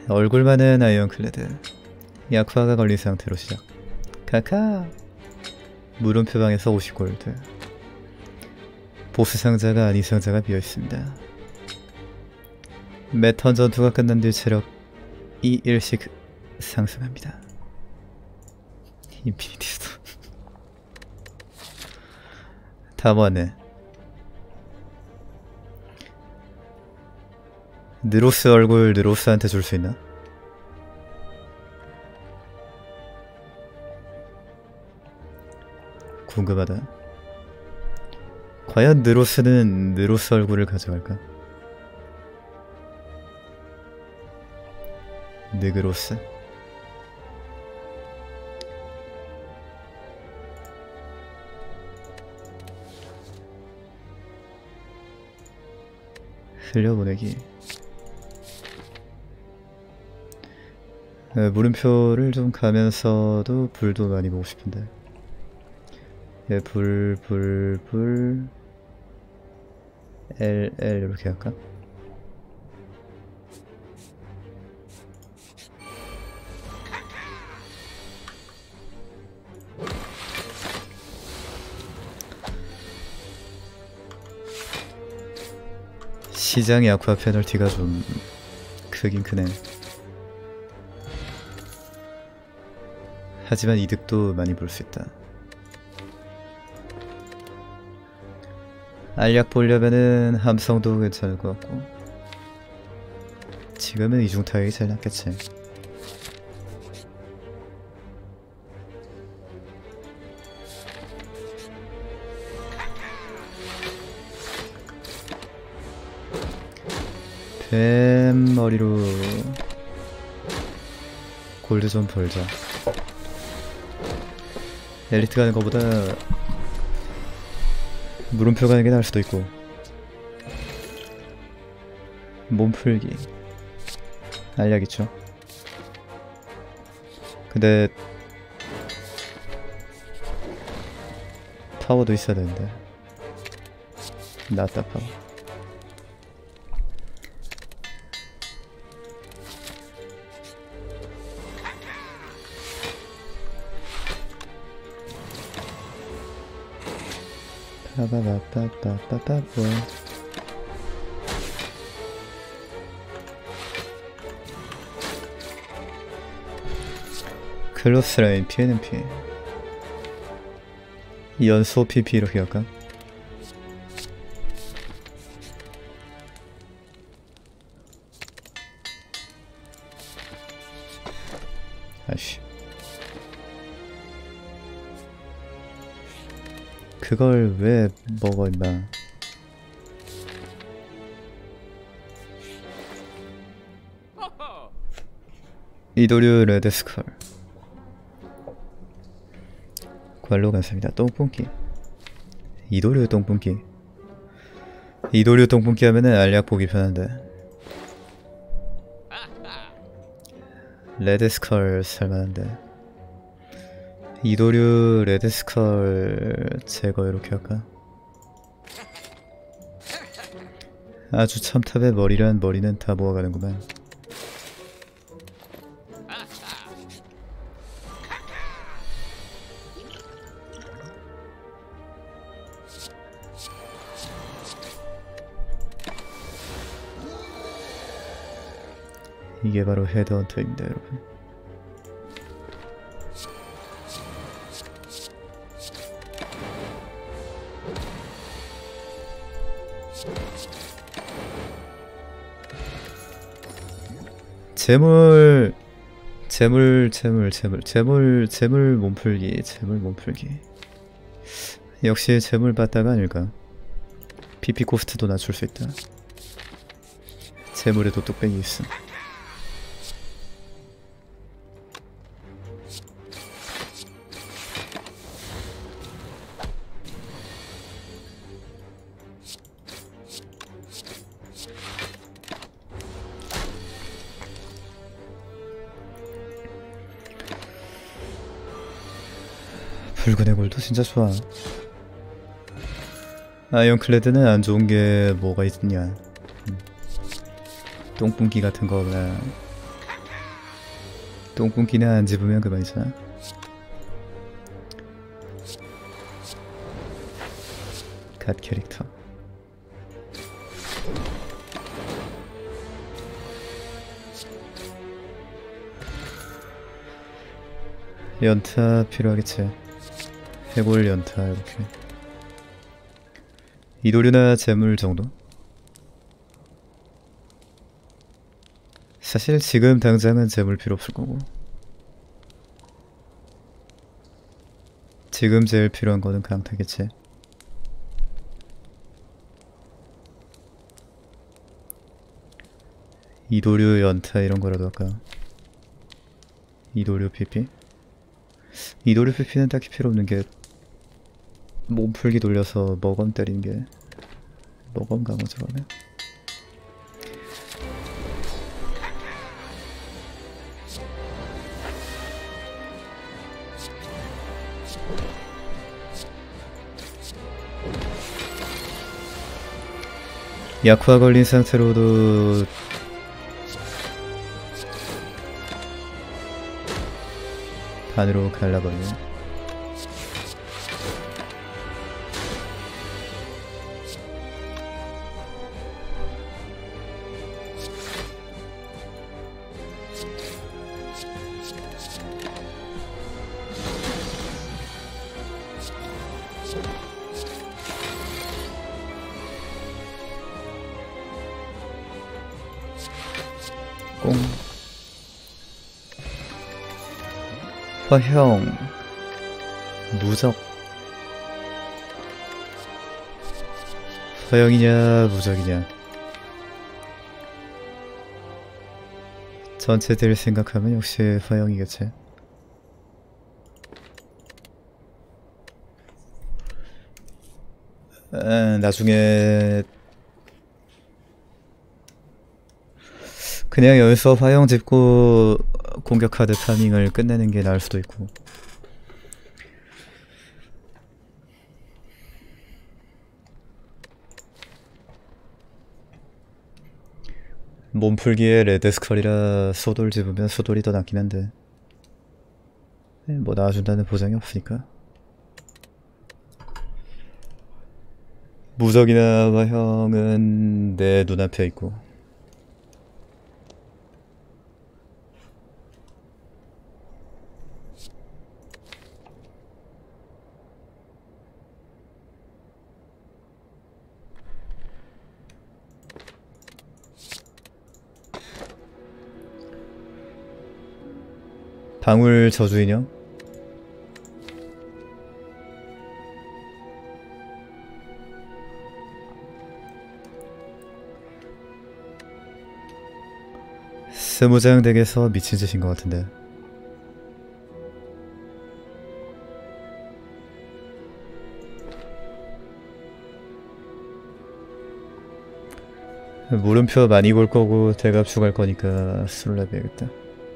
얼굴만은 아이언클레드. 약화가 걸린 상태로 시작. 카카. 물음표방에서 50골드. 보스 상자가 아닌 상자가 비어있습니다. 매 턴 전투가 끝난 뒤 체력 1씩 상승합니다. 인피니티 스톤. 다 모았네. 느로스 얼굴 느로스한테 줄 수 있나? 궁금하다. 과연 느로스는 느로스 얼굴을 가져갈까? 느그로스? 흘려보내기. 물음표를 좀 가면서도 불도 많이 보고 싶은데. 불 L 이렇게 할까? 시장 약화 페널티가 좀 크긴 크네. 하지만 이득도 많이 볼 수 있다. 알약 보려면은 함성도 괜찮을 것 같고. 지금은 이중 타격이 잘 낫겠지. 뱀 머리로 골드 좀 벌자. 엘리트 가는 거보다 물음표 가는 게 나을 수도 있고. 몸풀기 알약 있죠. 근데 파워도 있어야 되는데. 낫다 파워. 빠바바빠빠빠빠. 클로스 라인 피해는 피해. 연소 PP 이렇게 할까? 아이씨. 그걸 왜 먹어 임마. 이도류 레드스컬. 관로 감사합니다. 똥pun기. 이도류 똥pun기. 이도류 똥pun기 하면은 알약 보기 편한데. 레드스컬 살만한데. 이도류 레드스컬 제거 이렇게 할까? 아주 첨탑의 머리란 머리는 다 모아가는구만. 이게 바로 헤드헌터입니다, 여러분. 재물 몸풀기. 역시 재물 받다가 아닐까. PP 코스트도 낮출 수 있다. 재물에도 뚝배기 있음. 붉은 해골도 진짜 좋아. 아이언클레드는 안 좋은 게 뭐가 있냐. 똥분기 같은 거나 똥꿈기나 안 집으면 그만이잖아. 갓 캐릭터. 연타 필요하겠지. 해골 연타 이렇게. 이도류나 재물 정도? 사실 지금 당장은 재물 필요 없을 거고. 지금 제일 필요한 거는 강타겠지. 이도류 연타 이런 거라도 할까? 이도류 PP? 이도류 PP는 딱히 필요 없는 게 몸풀기 돌려서 먹엄 때리는 게 먹엄 강화죠 그러면? 약화 걸린 상태로도 반으로 갈라버리네. 꽁. 화형 무적. 화형이냐 무적이냐 전체들 생각하면 역시 화형이겠지. 나중에 그냥 여기서 화형 짚고 공격 카드 타밍을 끝내는 게 나을 수도 있고. 몸풀기에 레드스컬이라 소돌 집으면 소돌이 더 낫긴 한데 뭐 나와준다는 보장이 없으니까. 무적이나 화형은 내 눈앞에 있고 방울 저주인형? 스무장 덱에서 미친 짓인 것 같은데. 물음표 많이 볼 거고 대갑 추가할 거니까 술을 내야겠다.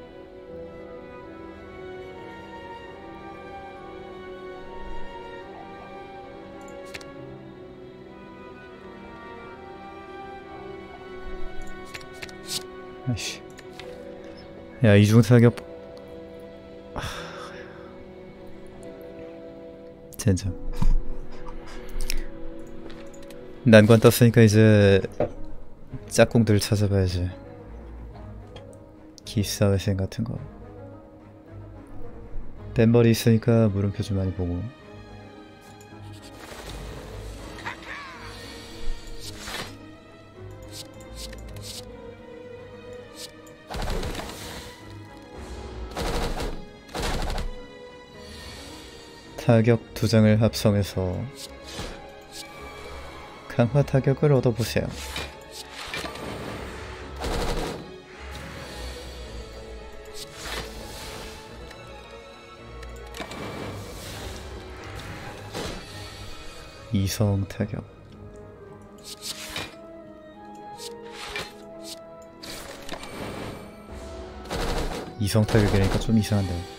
아이씨. 야, 이중 타격. 젠장. 난관 떴으니까 이제 짝꿍들 찾아봐야지. 기사회생 같은 거. 뱃머리 있으니까 물음표 좀 많이 보고. 타격 2장을 합성해서 강화 타격을 얻어보세요. 이성 타격. 이성 타격이라니까 좀 이상한데.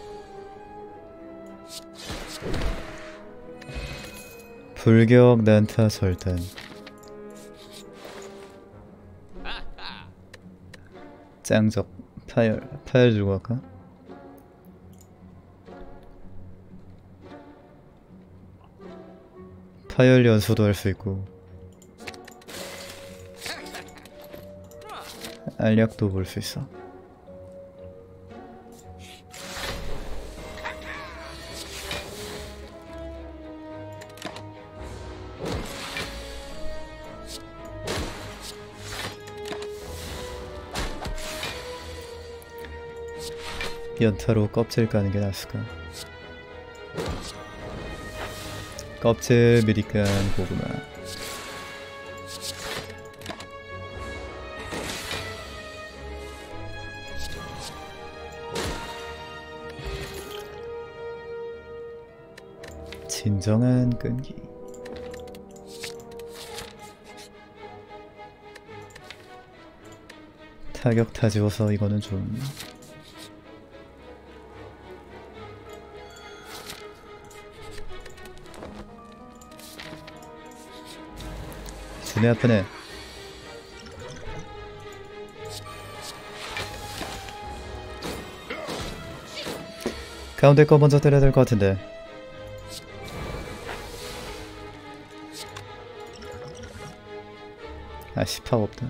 불격 난타 절단. 짱적 파열. 파열 주고 갈까? 파열 연소도 할 수 있고 알약도 볼 수 있어. 연타로 껍질 까는 게 나았을까? 껍질 미리 깐 고구마. 진정한 끈기. 타격 다 지워서 이거는 좀 눈이 아프네. 가운데 거 먼저 때려야 될 것 같은데. 아, 10파가 없다.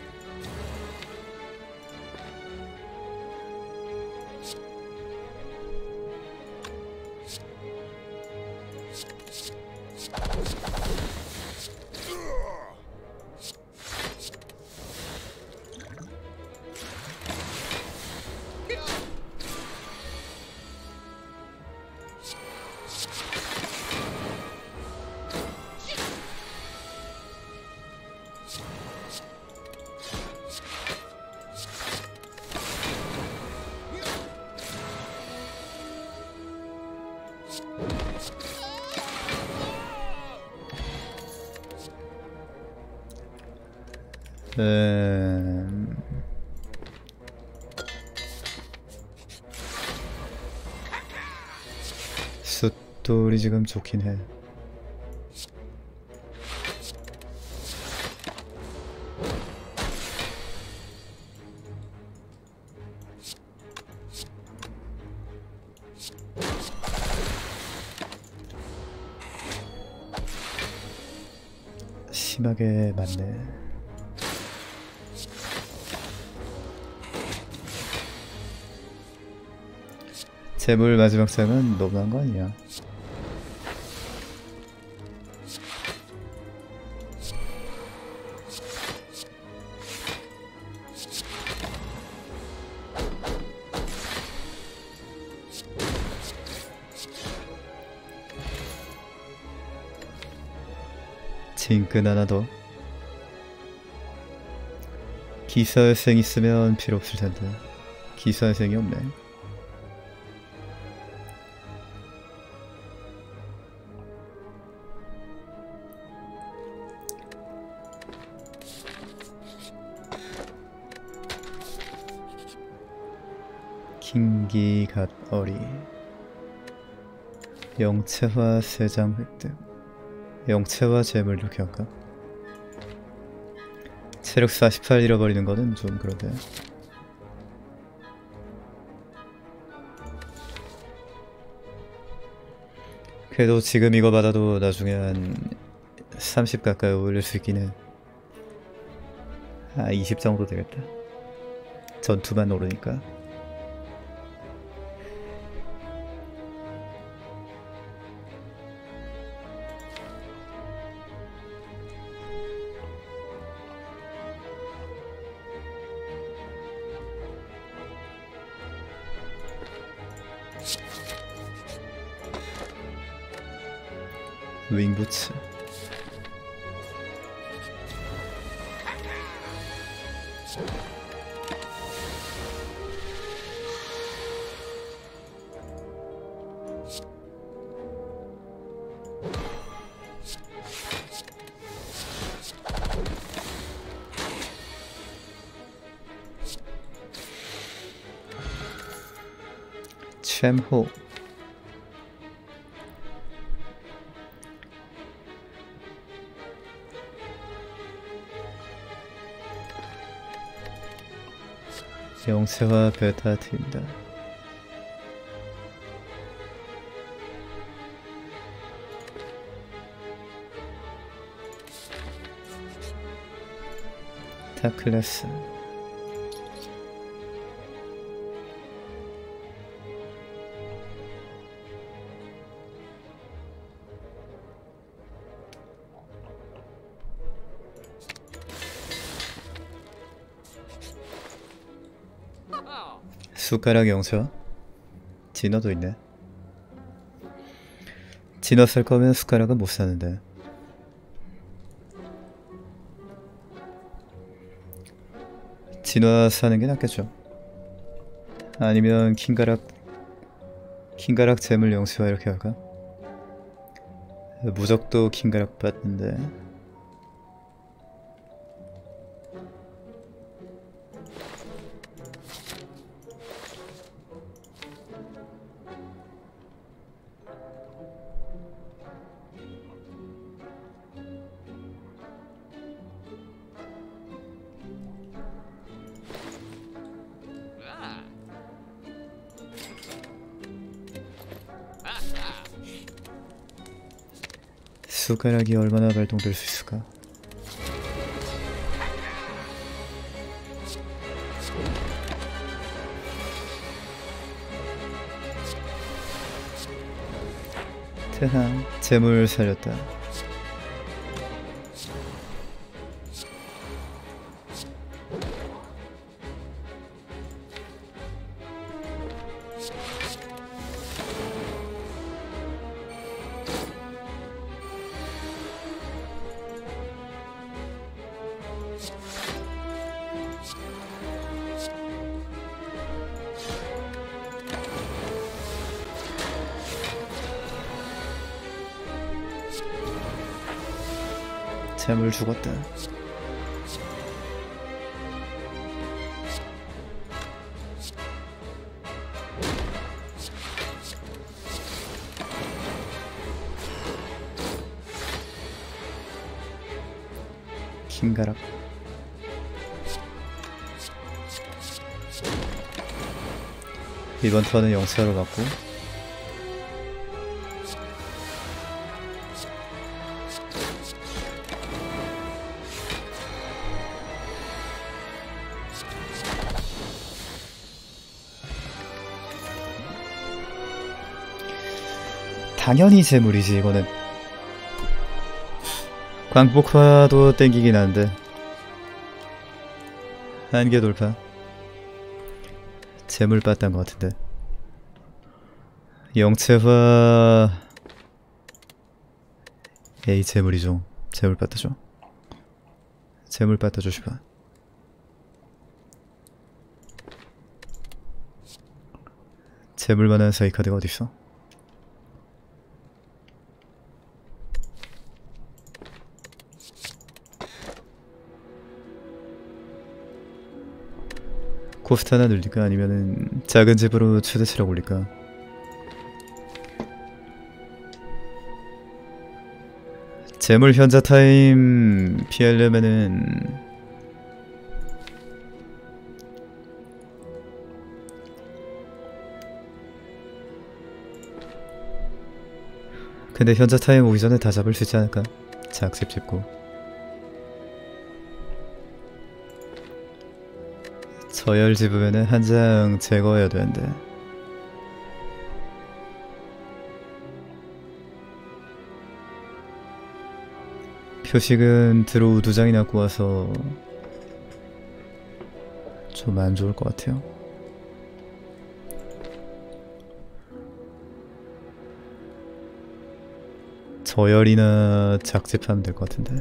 숫돌이 지금 좋긴 해. 심하게 맞네. 재물 마지막 장은 너무한 거 아니야? 징끈 하나 더. 기사회생 있으면 필요 없을 텐데. 기사회생이 없네. 킹기갓어리. 영체화 3장 획득. 영체화 재물 이렇게 할까? 체력 48 잃어버리는 거는 좀 그런데. 그래도 지금 이거 받아도 나중에 한 30 가까이 올릴 수 있긴 해. 아, 20 정도 되겠다. 전투만 오르니까. 윙부츠. 챔호. 영체화 베타 트인다. 탑 클래스. 숟가락 용서. 진화도 있네. 진화 쓸 거면 숟가락은 못 사는데. 진화 사는 게 낫겠죠. 아니면 킹가락 재물 영수화 이렇게 할까? 무적도 킹가락 받는데. 숟가락이 얼마나 발동될 수 있을까? 태상 재물 살렸다. 재물 죽었다. 킹가락. 이번 턴은 영사로 맞고. 당연히 재물이지 이거는. 광폭화도 땡기긴 한데. 한계 돌파. 재물 빠딴 것 같은데. 영체화. 에이 재물이죠. 재물 빠따죠. 재물 빠따줘 싶어. 재물만한 사이 카드가 어딨어? 코스트 하나 늘릴까? 아니면은 작은 집으로 최대치라고 올릴까? 재물 현자 타임 피하려면은 근데 현자 타임 오기 전에 다 잡을 수 있지 않을까? 작집 짓고 저열 집으면은 한 장 제거해야 되는데. 표식은 드로우 2장이 갖고 와서 좀 안 좋을 것 같아요. 저열이나 작집하면 될 것 같은데.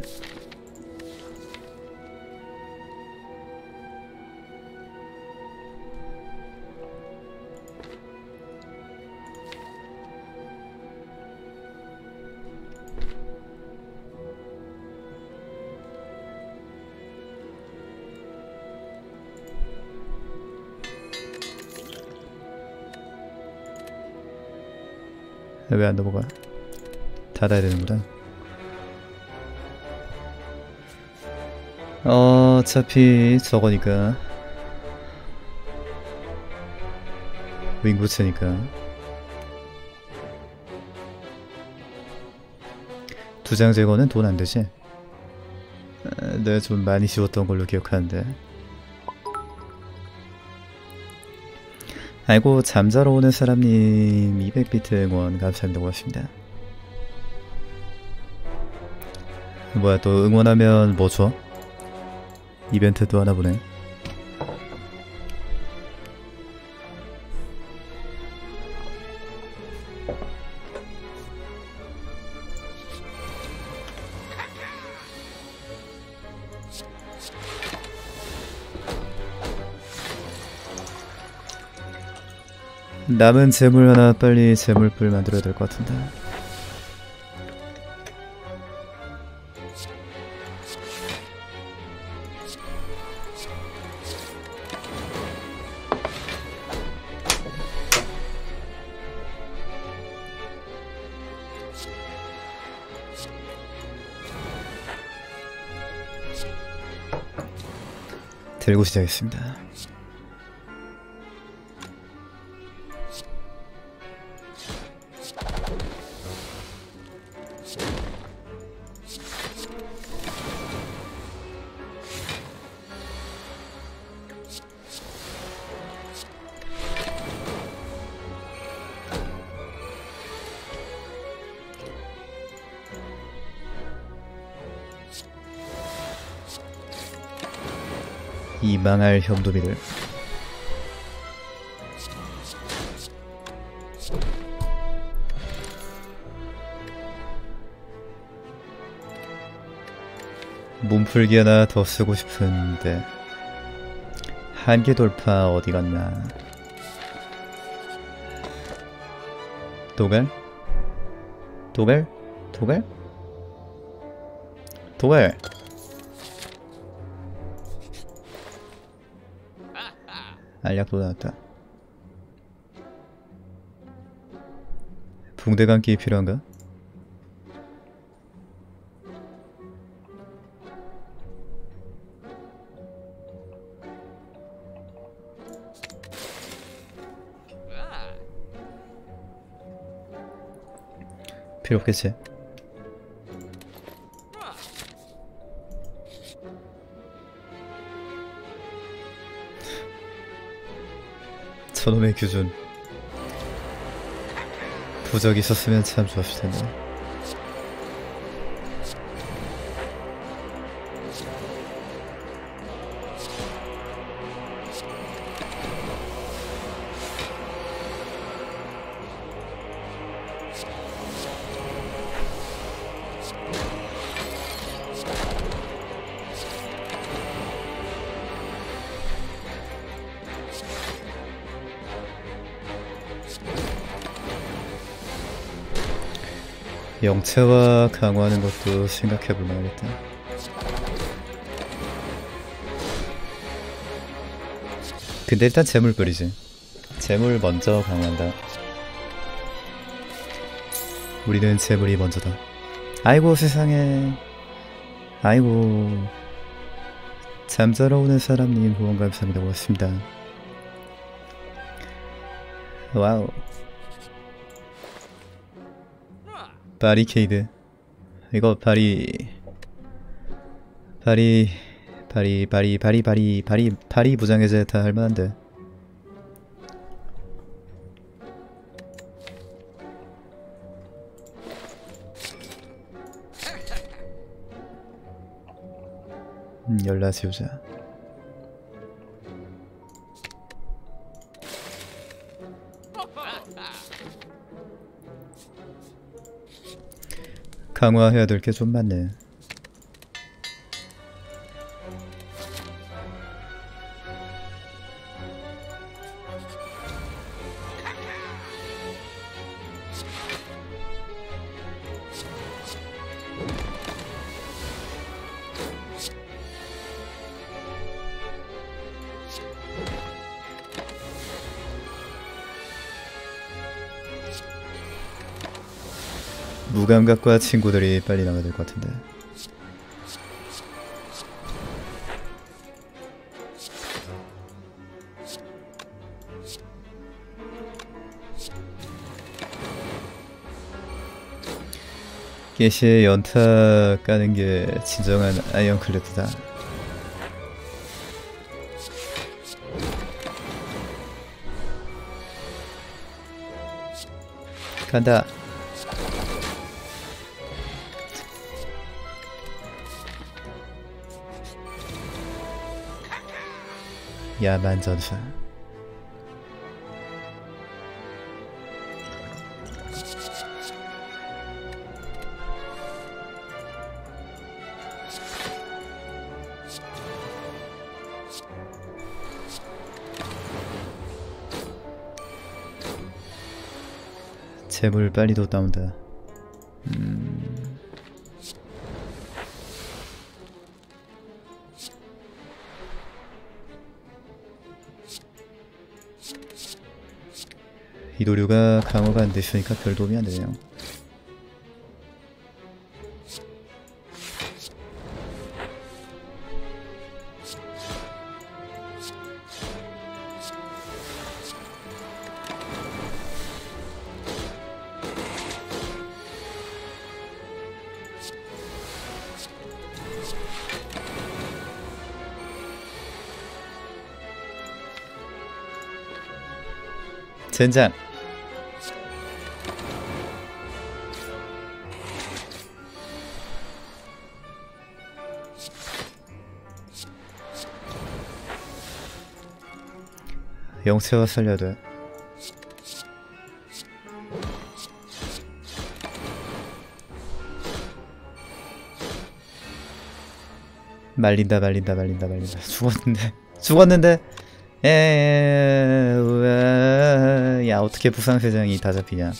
왜 안 넘어가? 닫아야 되는구나. 어차피 저거니까 윙부츠니까 2장 제거는 돈 안되지? 네, 좀 많이 지웠던 걸로 기억하는데. 아이고, 잠자러 오는 사람님 200비트 응원 감사합니다. 고맙습니다. 뭐야, 또 응원하면 뭐 줘? 이벤트 또 하나 보네. 남은 재물 하나 빨리 재물불 만들어야 될 것 같은데. 들고 시작했습니다. 이 망할 현도비들. 몸풀기 하나 더 쓰고 싶은데 한계 돌파 어디 갔나. 도갈? 도갈? 도갈? 도갈! 알약도 나왔다. 붕대 감기 필요한가? 필요 없겠지. 저놈의 규준. 부적이 있었으면 참 좋았을 텐데. 영체화 강화하는 것도 생각해볼 만하겠다. 근데 일단 재물 뿌리지. 재물 먼저 강화한다. 우리는 재물이 먼저다. 아이고 세상에. 아이고. 잠자러 오는 사람님 후원 감사합니다. 고맙습니다. 와우. 바리케이드. 이거 바리 무장해제 다 할만한데. 열라 지우자. 강화해야 될 게 좀 많네. 무감각과 친구들이 빨리 나가야 될 것 같은데. 게시에 연타 까는 게 진정한 아이언클레드다. 간다. 야만 전사. 재물 빨리 도 나온다. 이 도류가 강화가 안 되시니까 별 도움이 안 되네요. 젠장. 영체와 살려야 돼. 말린다. 죽었는데. 우와. 야, 어떻게 부상세장이 다 잡히냐.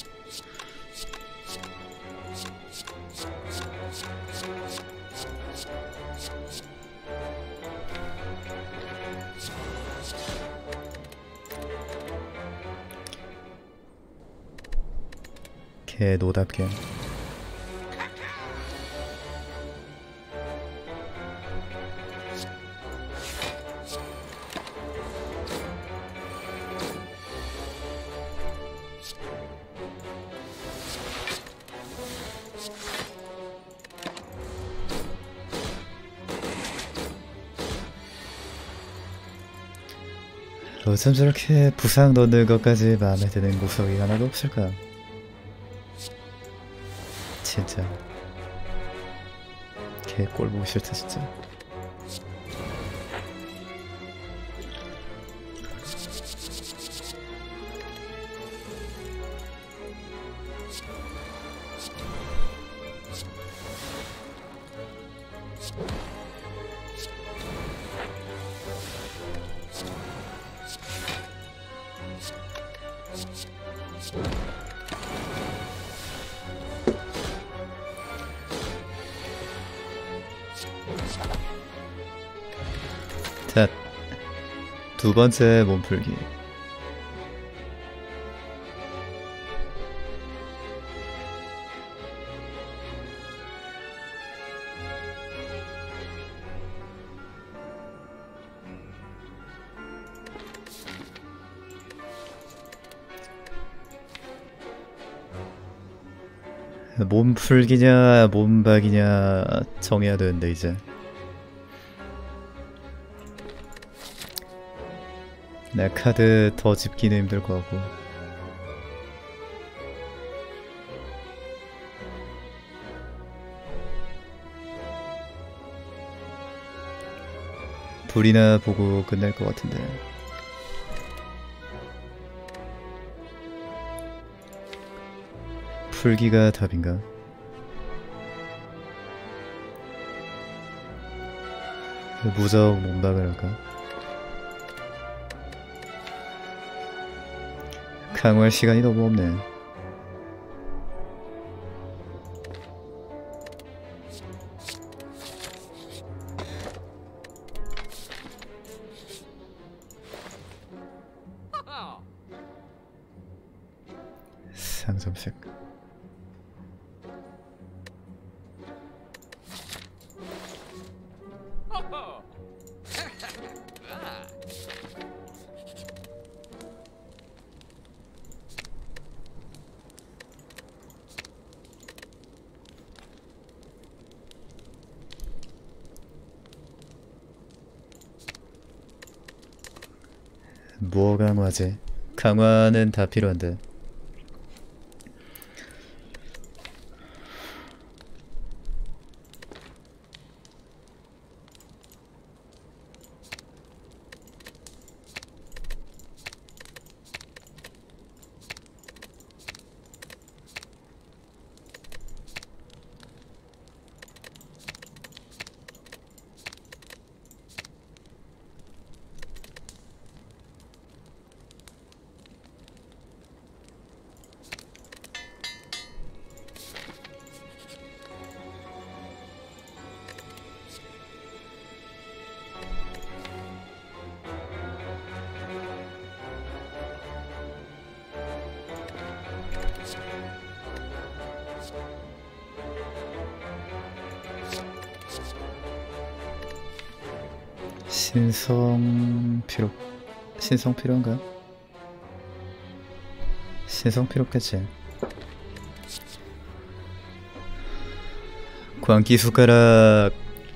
개 노답게. 어쩜 저렇게 부상 넣는 것까지 마음에 드는 구석이 하나도 없을까? 진짜 개 꼴보기 싫다 진짜. 자, 두 번째 몸풀기. 몸풀기냐 몸박이냐 정해야 되는데 이제 나 카드 더 집기는 힘들 것 같고. 둘이나 보고 끝날 것 같은데. 풀기가 답인가? 무적 몸박을 할까? 강화할 시간이 너무 없네. 상점색. 무어 강화제. 강화는 다 필요한데. 신성 필요한가? 신성 필요겠지. 광기 숟가락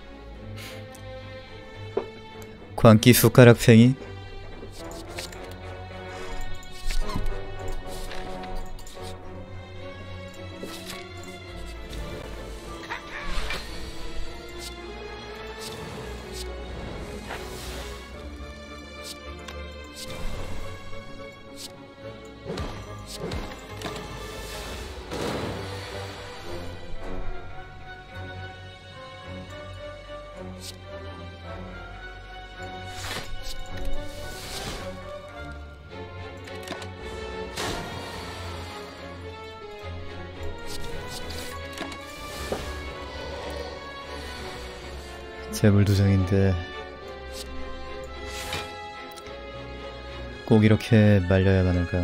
팽이. 재물도장인데 꼭 이렇게 말려야만 할까?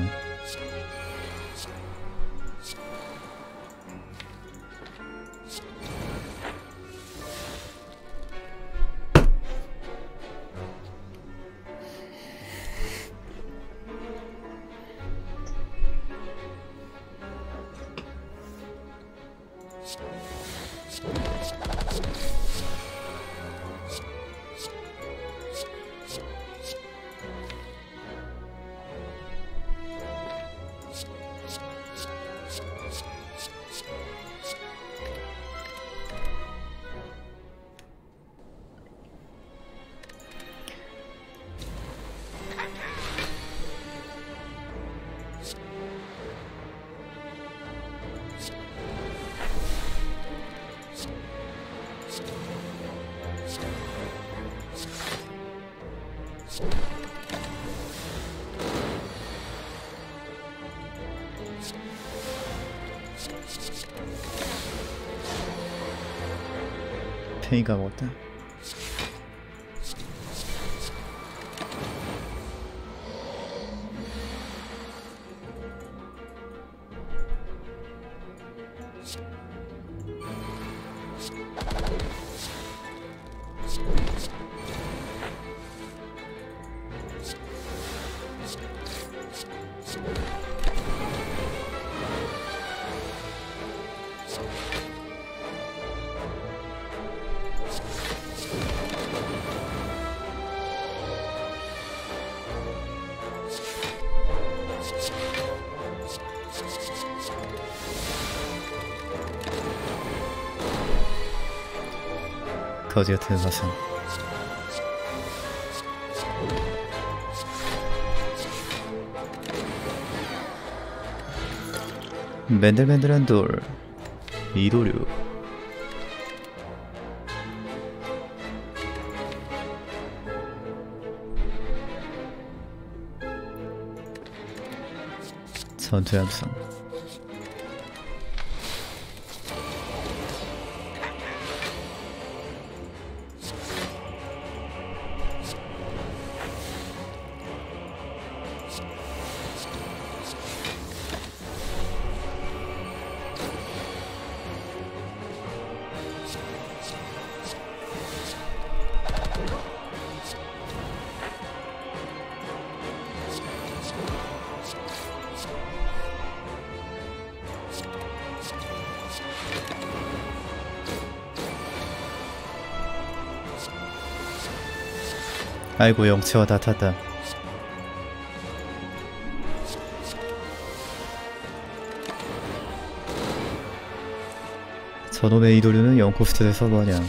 팽이가 먹었다. 거지 같은 화성. 맨들맨들한 돌. 이도류. 전투 함성. 아이고 영체와 다 탔다. 저놈의 이도류는 0코스트 돼서 뭐냐.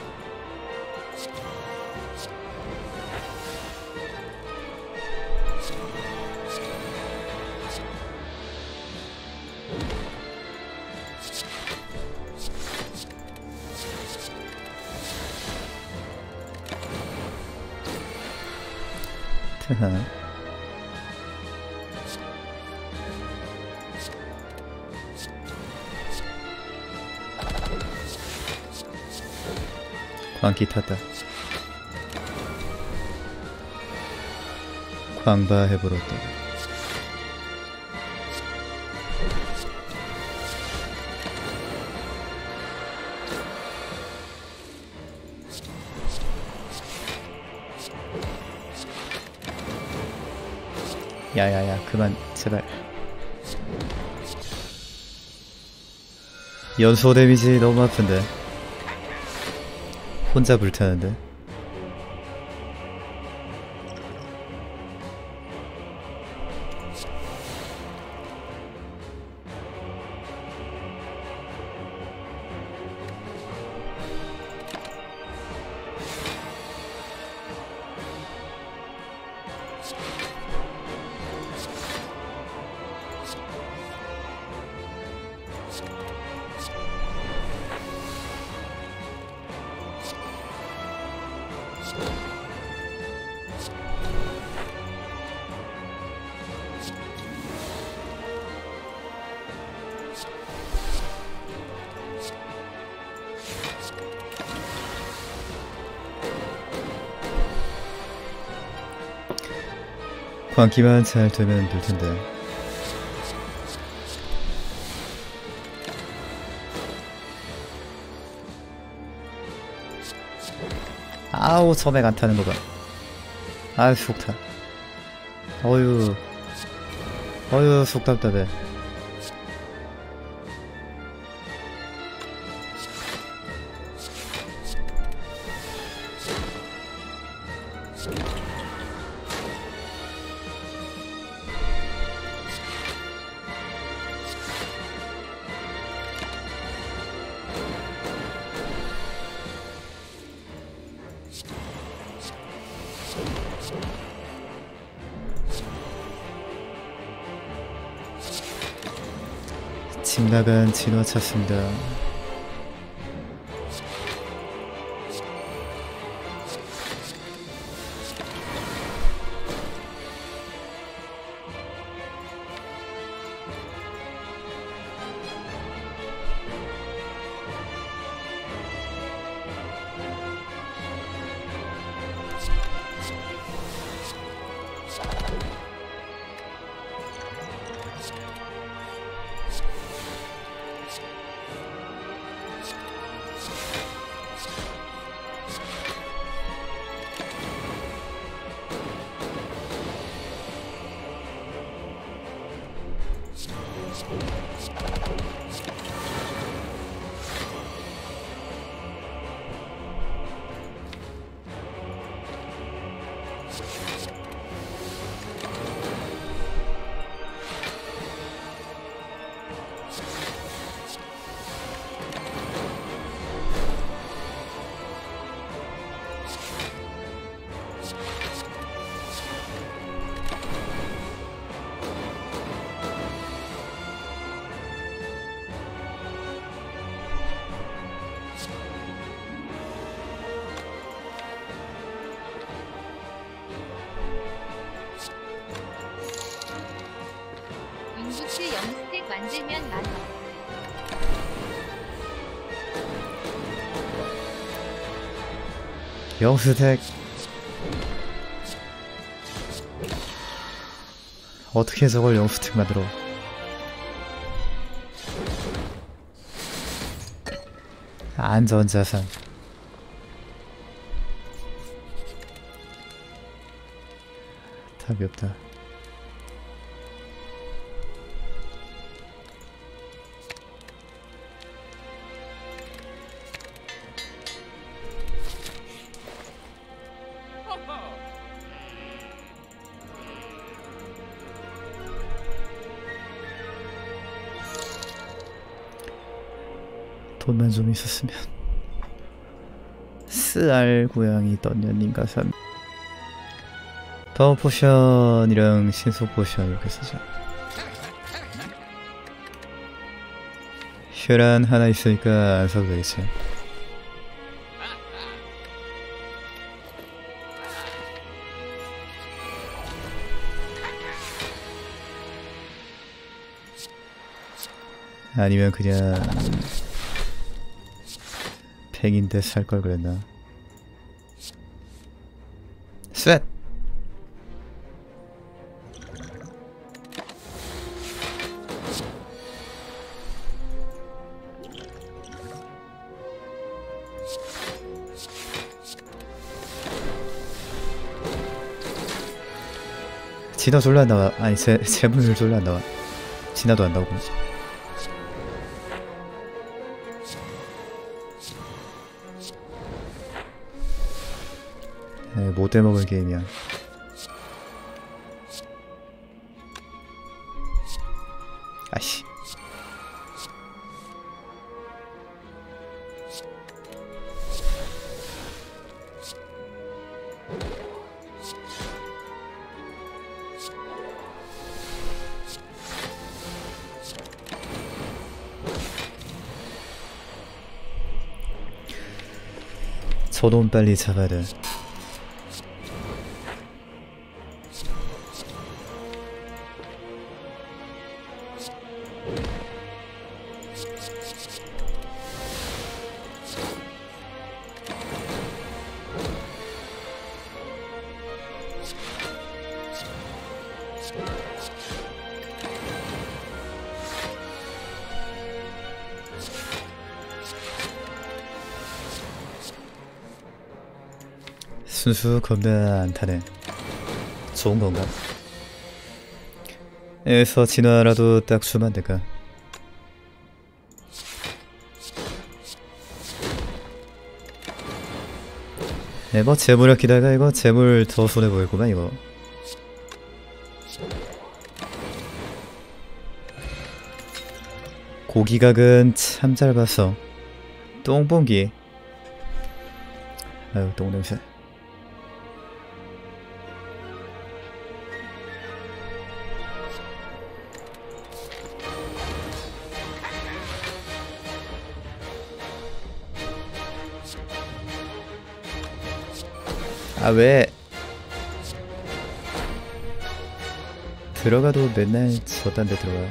트하. 광기 탔다. 광바해버렸다. 야야야 그만 제발. 연소 데미지 너무 아픈데. 혼자 불타는데. 광기만 잘 되면 될 텐데. 아우 섬에 안 타는 거 봐. 아유 속 타. 어휴 속 답답해. 집 나간 진화 찾습니다. 잉국스 0스택 만들면 만원. 영스택 어떻게 저걸 영스택 만들어. 안전자산. 답이 없다. 돈만 좀 있었으면. 쓰알 고양이 던년님과 파워 포션이랑 신속 포션 이렇게 쓰자. 혈안 하나 있으니까 안 사도 되겠지. 아니면 그냥 팽인데 살 걸 그랬나? 셋! 진화 졸라 안 나와. 아니 재물 졸라 안 나와. 진화도 안 나오고. 못 해먹을 게임이야. 아씨. 저놈 빨리 잡아야 돼. 순수 겁나 안 타네. 좋은 건가? 여기서 진화라도 딱 주면 안 될까? 네, 뭐 재물 아끼다가 이거 재물 더 손해 보이구만 이거. 고기각은 참 잘 봤어. 똥봉기. 아유 똥냄새. 아 왜? 들어가도 맨날 저딴 데 들어가.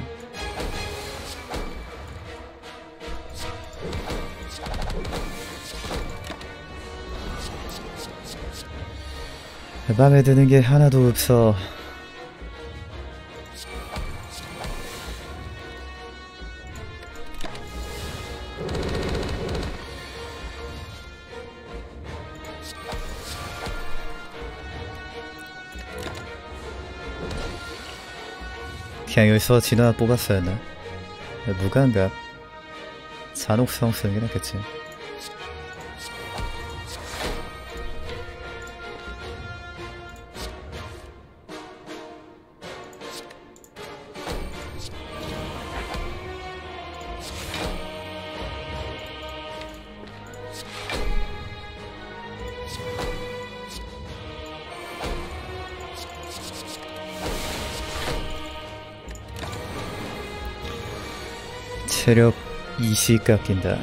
맘에 드는 게 하나도 없어. 그냥 여기서 진화 뽑았어야 했나? 무감각 잔혹성 쓰는 게 낫겠지. 체력 20 깎인다.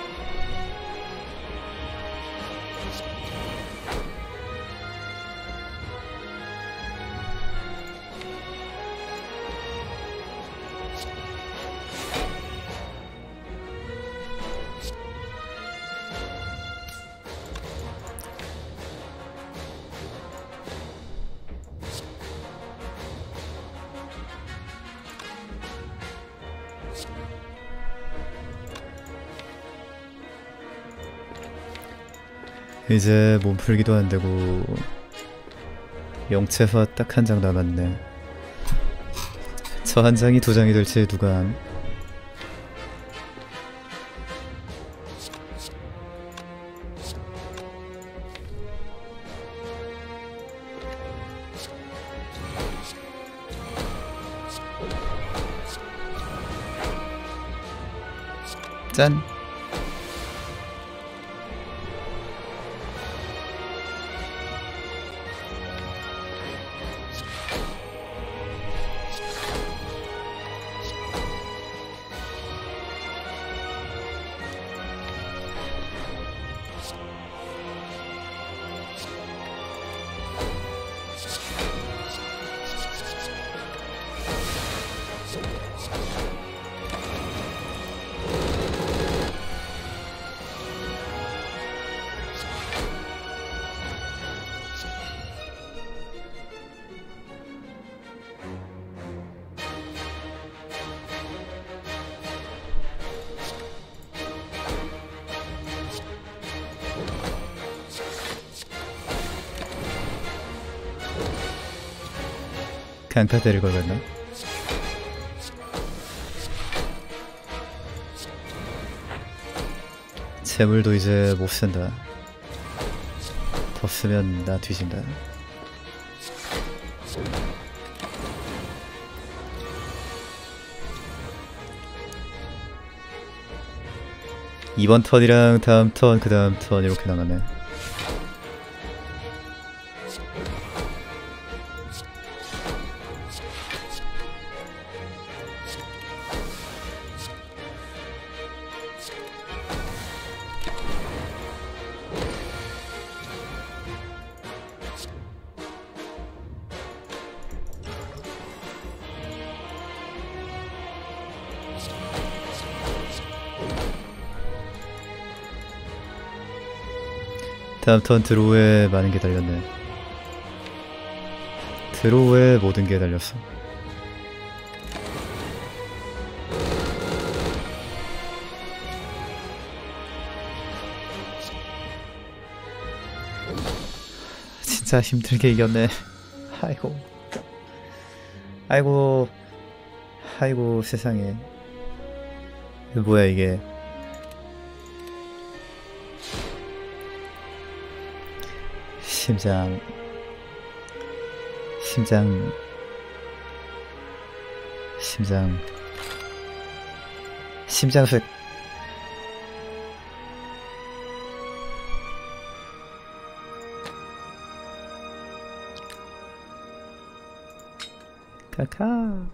이제 몸풀기도 안되고 영체화 딱 한 장 남았네. 저 한 장이 두 장이 될지 누가 암. 짠! 강타 때릴 걸 그랬나? 재물도 이제 못 쓴다. 더 쓰면 나 뒤진다. 이번 턴이랑 다음 턴, 그 다음 턴 이렇게 남았네. 다음 턴 드로우에 많은 게 달렸네. 드로우에 모든 게 달렸어. 진짜 힘들게 이겼네. 아이고. 아이고. 아이고 세상에. 이거 뭐야 이게. 심장 심장색. 카카.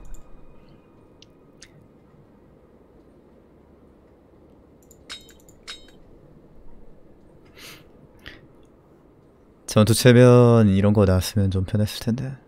전투체면 이런 거 나왔으면 좀 편했을 텐데.